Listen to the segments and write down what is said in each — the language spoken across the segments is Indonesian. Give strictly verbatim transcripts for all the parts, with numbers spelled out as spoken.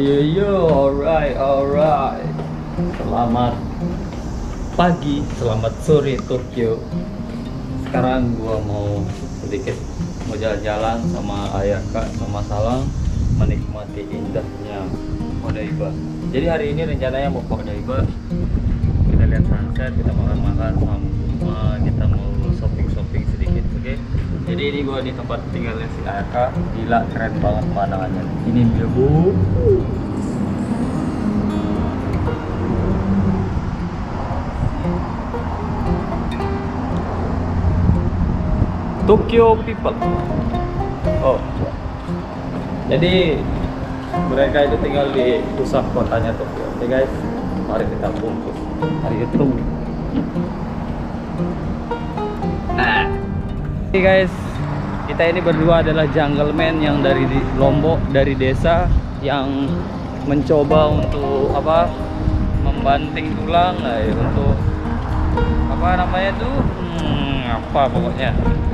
yo yo, alright alright. Selamat pagi, selamat sore Tokyo. Sekarang gua mau sedikit mau jalan-jalan sama ayah kak sama Salang, menikmati indahnya Odaiba. Jadi hari ini rencananya mau ke Odaiba, kita lihat sunset, kita makan-makan, sama kita mau shopping-shopping sedikit, oke? Okay? Jadi ini gua di tempat tinggalnya si ayah kak, gila keren banget pemandangannya. Ini dia bu. Tokyo people. Oh, jadi mereka itu tinggal di pusat kotanya Tokyo. Oke guys, mari kita bungkus hari itu. Nah, oke guys, kita ini berdua adalah jungle man yang dari di Lombok, dari desa yang mencoba untuk apa membanting tulang, eh, untuk apa namanya tuh, hmm, apa pokoknya.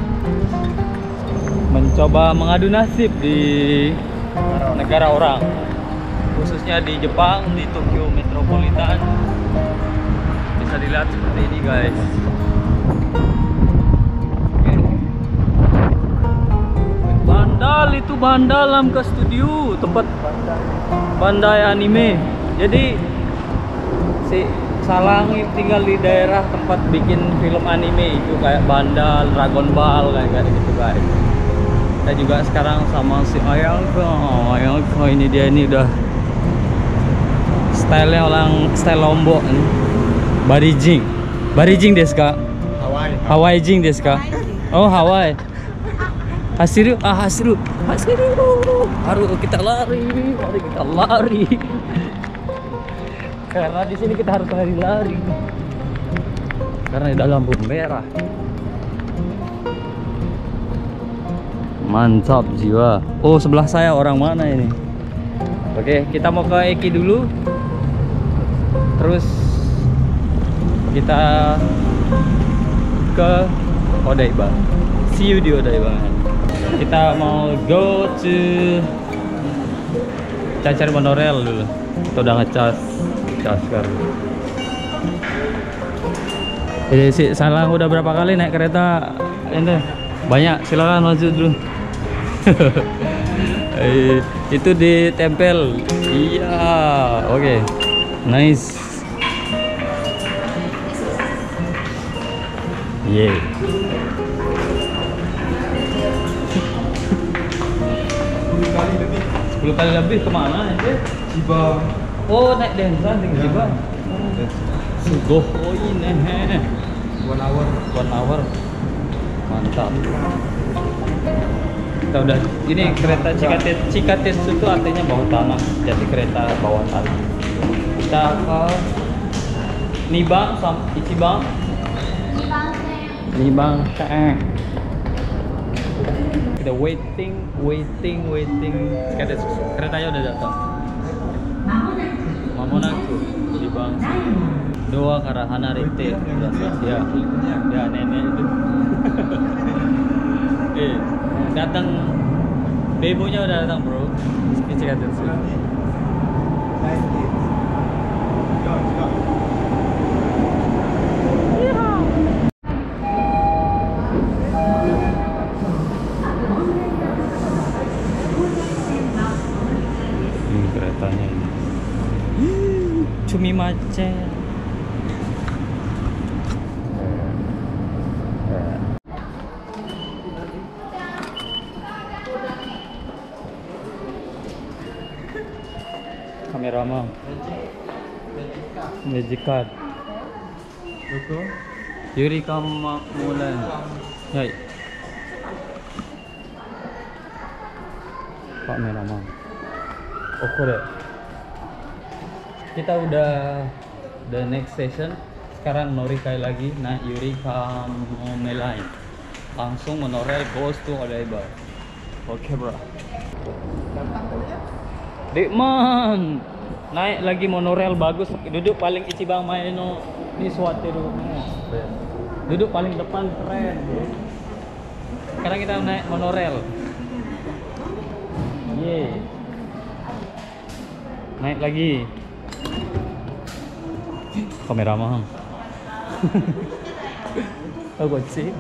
Mencoba mengadu nasib di negara orang, khususnya di Jepang, di Tokyo Metropolitan. Bisa dilihat seperti ini guys. Bandal itu Bandal Lamka Studio, tempat Bandai anime. Jadi si Salang tinggal di daerah tempat bikin film anime itu kayak Bandal, Dragon Ball kayak gitu guys. Kita juga sekarang sama si Ayangko. Ayangko ini dia ini udah stylenya orang style Lombok nih. Barijing. Barijing desu ka? Hawaii. Hawaii jing desu ka? Oh, Hawaii. Hasiru, ah hasiru. Hasiru. Harus kita lari, mari kita lari. Karena di sini kita harus lari-lari. Karena di dalam lampu merah. Mantap jiwa. Oh, sebelah saya orang mana ini? Oke, kita mau ke Eki dulu. Terus kita ke Odaiba. See you di Odaiba. Kita mau go to Cacar monorail dulu. Kita udah ngecas, ngecas sekarang. Jadi si Salang udah berapa kali naik kereta? Ini banyak, silakan maju dulu. Eh, itu ditempel. Iya, oke, okay. Nice. Yeah. sepuluh kali lebih kemana aja? Chiba. Oh, naik densa tinggal Chiba. Sugoi nih. One hour. One hour. Mantap. Kita udah ini kereta Cikates. Cikates itu artinya bawah tanah. Jadi kereta bawah tanah. Kita ke Nibang sama Ichibang. Nibang. Kita waiting, waiting, waiting. Cikates keretanya udah datang. Mamonaku Nibang. Doa karahana rite. Ya, ya nenek itu. Eh, datang, bemonya udah datang bro. Cikates. Ini keretanya ini. Cumi macet. Kameraman Magic card Betul. Yuri Kamamulan. Hai kameraman. Oh kore. Kita udah the next station. Sekarang Norikai lagi. Nah Yuri Kamamulan langsung monorail goes to Odaiba. Oke okay, bro. Dikman naik lagi monorail bagus, duduk paling Ichibang Maeno di Suwatero. Duduk paling depan keren. Sekarang kita naik monorail. Yeay. Naik lagi. Kamera mahal. Apa sih?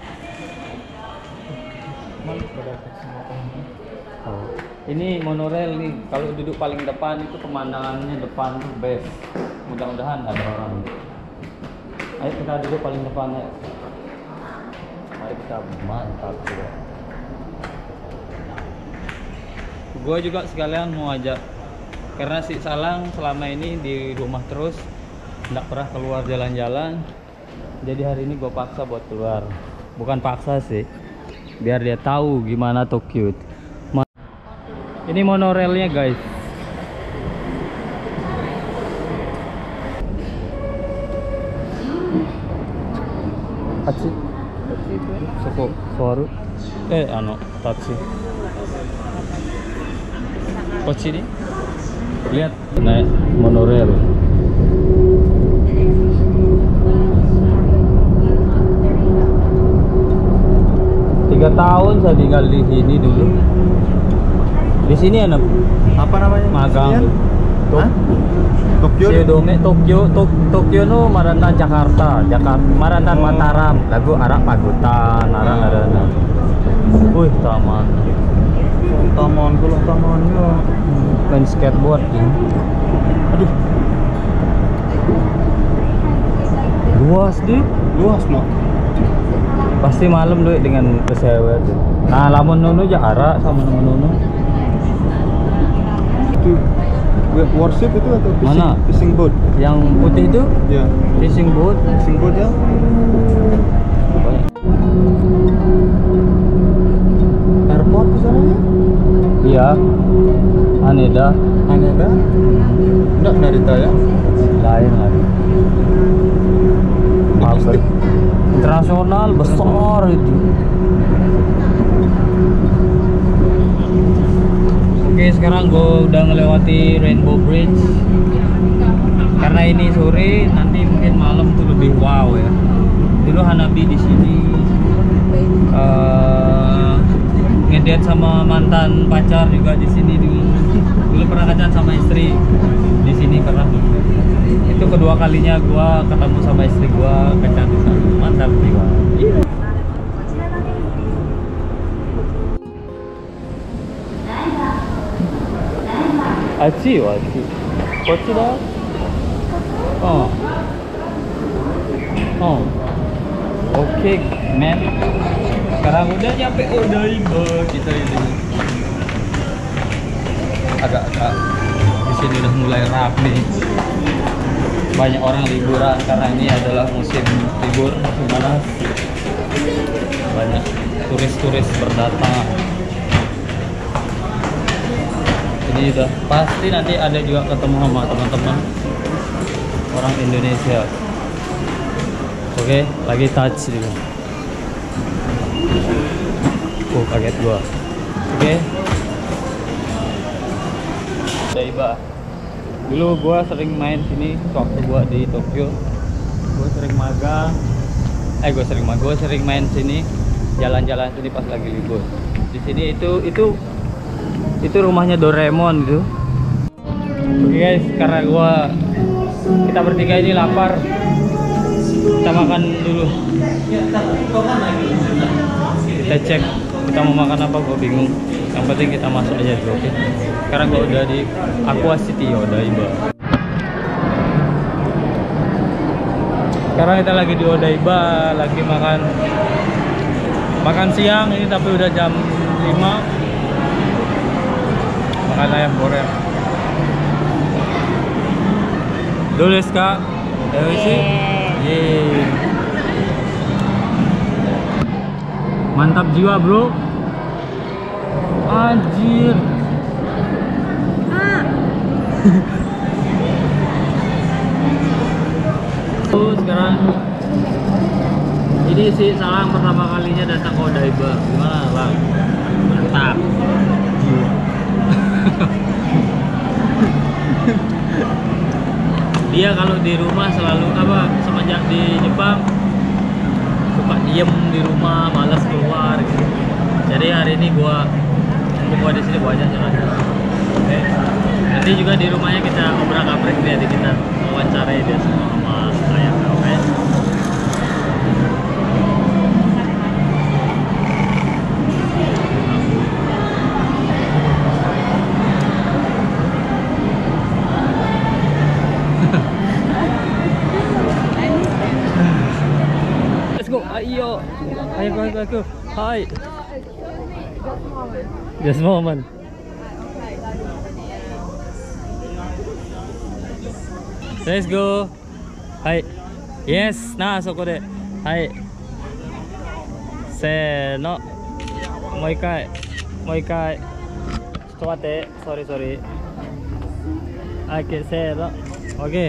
Oh. Ini monorail nih. Kalau duduk paling depan itu pemandangannya depan tuh best. Mudah-mudahan ada orang. Ayo kita duduk paling depan ya. Mari kita mantap juga. Gua juga sekalian mau ajak, karena si Salang selama ini di rumah terus, nggak pernah keluar jalan-jalan. Jadi hari ini gue paksa buat keluar. Bukan paksa sih, biar dia tahu gimana Tokyo. Ini monorailnya guys. Tachi, Soko, Suaru, eh, ano, taksi. Kochi ini, lihat naik monorail. Tiga tahun saya tinggal di sini dulu. Di sini anak Apa namanya? magang. Hah? Tokyo. Dome Tokyo, Tok Tokyo no Marantan Jakarta, Jakarta Marantan Oh. Mataram, lagu arak Pagutan, arak Oh. ada. Wih, taman. Taman, kalau tamannya. Main skateboard ini. Aduh, Luas deh. luas no. Pasti malam duit dengan pesawat. Nah, lamun nono aja arak sama nono nono. Itu worship itu atau fishing, Mana? fishing boat? Yang putih itu Ya, fishing boat. fishing boat ya. Airport di sana ya? Iya. Haneda Haneda? Enggak, Narita ya? lain lagi. Pabrik internasional besar itu. Oke, sekarang gue udah ngelewati Rainbow Bridge. Karena ini sore, nanti mungkin malam tuh lebih wow ya. Dulu Hanabi di sini uh, ngedate sama mantan pacar juga di sini dulu. Dulu pernah kencan sama istri di sini pernah. Itu kedua kalinya gua ketemu sama istri gua kencan di sana. Mantap juga. Iya. Aci, aci. Kochi dah. Oh. Oh. Oke, men. Sekarang udah nyampe Odaiba kita ini. Agak-agak di sini udah mulai rapi. Banyak orang liburan karena ini adalah musim libur di mana banyak turis-turis berdatang. Ini udah pasti nanti ada juga ketemu sama teman-teman orang Indonesia. Oke, lagi touch juga. Oh, kaget gua. Oke. Odaiba. Dulu gua sering main sini waktu gua di Tokyo. Gua sering magang. Eh, gua sering magang, gua sering main sini, jalan-jalan sini pas lagi libur. Di sini itu itu itu rumahnya Doraemon gitu. Oke guys, karena gua kita bertiga ini lapar. Kita makan dulu. Kita cek kita mau makan apa, gua bingung. Yang penting kita masuk aja dulu, oke? Sekarang gua udah di Aqua City Odaiba. Sekarang kita lagi di Odaiba, lagi makan makan siang ini, tapi udah jam lima. Makan ayam goreng. Dulu Kak. Dewi sih. Yeay. Mantap jiwa, Bro. Anjir. Tuh, sekarang ini sih Salang pertama kalinya datang ke Odaiba. Gimana, Bang? Mantap. Jiwa. Dia kalau di rumah selalu apa, semenjak di Jepang suka diem di rumah, malas keluar gitu. Jadi hari ini gua gua di sini gua ajak jalan-jalan. Oke. Nanti juga di rumahnya kita obrak-abrik dia, di kita wawancarai dia semua sama ayahnya, oke? Let's go, ayo, ayo, ayo, ayo, hai. Just moment. Let's go. Hai. Yes, nah, soko de. Hai. Se no. Mo ikai. Mo ikai. Cotto matte. Sorry, sorry. Oke, se no. Oke.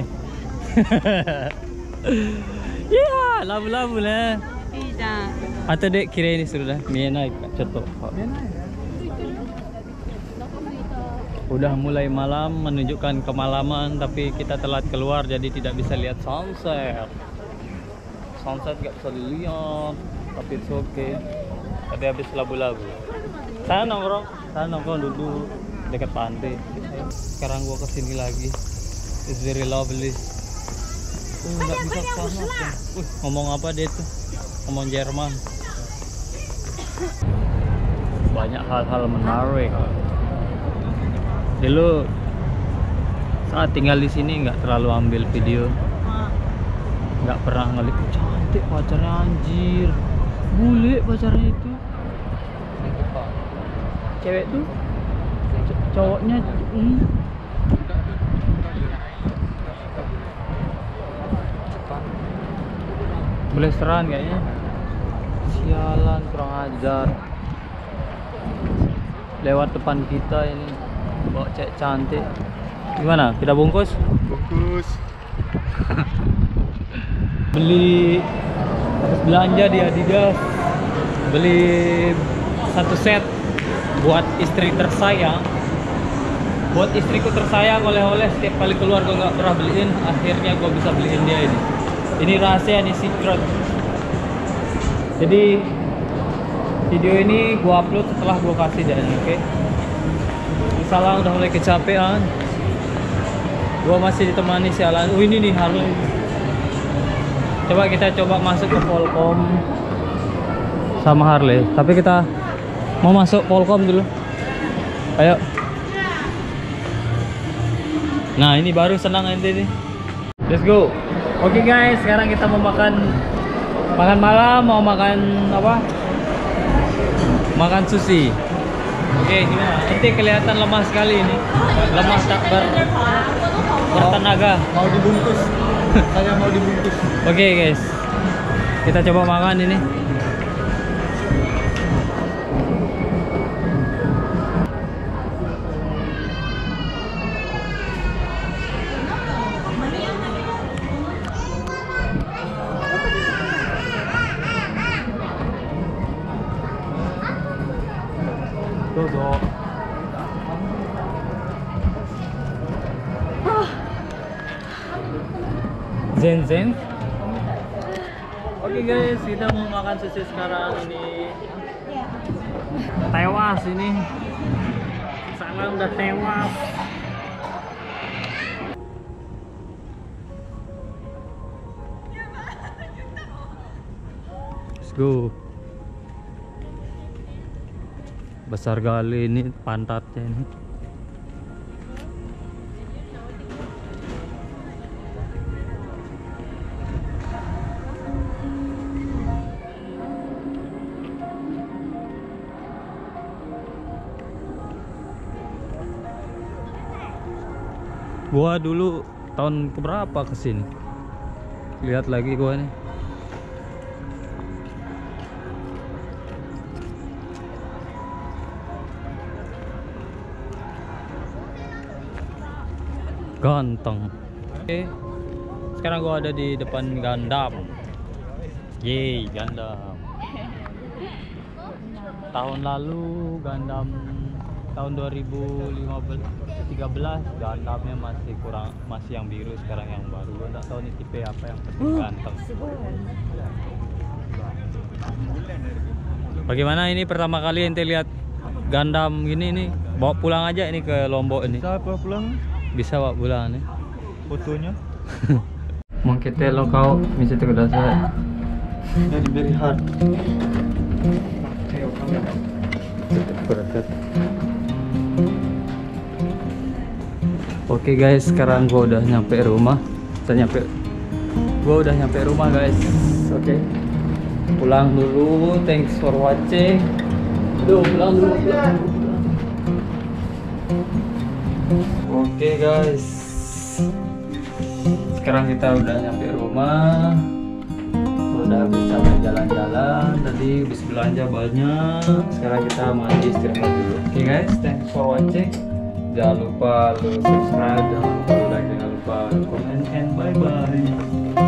Yeah, labu-labu lah. いいじゃん。 後で綺麗にするね。見えないかちょっと。Udah mulai malam, menunjukkan kemalaman, tapi kita telat keluar jadi tidak bisa lihat sunset. Sunset gak bisa dilihat, tapi it's okay. Tadi habis labu-labu. Sana nongkrong, sana nongkrong duduk dekat pantai. Sekarang gua kesini lagi. It's very lovely. Uh, nggak bisa sana. Uh, ngomong apa dia tuh? Ngomong Jerman. Banyak hal-hal menarik. Dulu saat tinggal di sini nggak terlalu ambil video, nggak pernah ngeliat. Cantik pacarnya, anjir, bule pacarnya itu. Cewek tuh cowoknya hmm. Blasteran kayaknya. Sialan, kurang ajar. Lewat depan kita ini bawa cewek cantik. Gimana? Kita bungkus? Bungkus. Beli habis belanja di Adidas. Beli satu set buat istri tersayang. Buat istriku tersayang, oleh-oleh setiap kali keluar gue nggak pernah beliin. Akhirnya gue bisa beliin dia ini. Ini rahasia, ini secret. Jadi video ini gue upload setelah gue kasih dia, oke? Okay? Salah, udah mulai kecapean. Gua masih ditemani si Alan. Oh, ini nih Harley. Coba kita coba masuk ke Volcom sama Harley. Tapi kita mau masuk Volcom dulu. Ayo. Nah, ini baru senang nanti nih. Let's go. Oke okay guys, sekarang kita mau makan makan malam, mau makan apa? Makan sushi. Oke, gimana? Nanti kelihatan lemah sekali ini. Lemah tak ber bertenaga. Mau dibungkus. Saya mau dibungkus. Oke guys, kita coba makan ini. Dodo. Zen Zen. Oke guys, kita mau makan sushi sekarang ini. Tewas ini. Sana udah tewas. Let's go. Besar kali ini pantatnya ini. Gua dulu tahun keberapa kesini? Lihat lagi gua nih. Ganteng. Oke. Sekarang gua ada di depan Gundam. Yeay, Gundam. Tahun lalu Gundam tahun dua ribu lima belas tiga belas Gundamnya masih kurang, masih yang biru, sekarang yang baru. Gua enggak tahu nih tipe apa yang penting ganteng. Bagaimana ini pertama kali ente lihat Gundam gini nih? Bawa pulang aja ini ke Lombok ini. Bisa apa pulang? Bisa bawa pulang nih. Fotonya? Mau kita lo kau mesti kudasai. Jadi very hard. Oke guys, sekarang gua udah nyampe rumah. Saya nyampe, gua udah nyampe rumah guys. Oke, pulang dulu. Thanks for watching. Duh, pulang dulu. Pulang. Oke guys, sekarang kita udah nyampe rumah. Udah habis capek jalan-jalan. Tadi habis belanja banyak. Sekarang kita mandi istirahat dulu. Oke guys, thanks for watching. Jangan lupa lu subscribe, jangan lupa like, jangan lupa komen, and bye bye.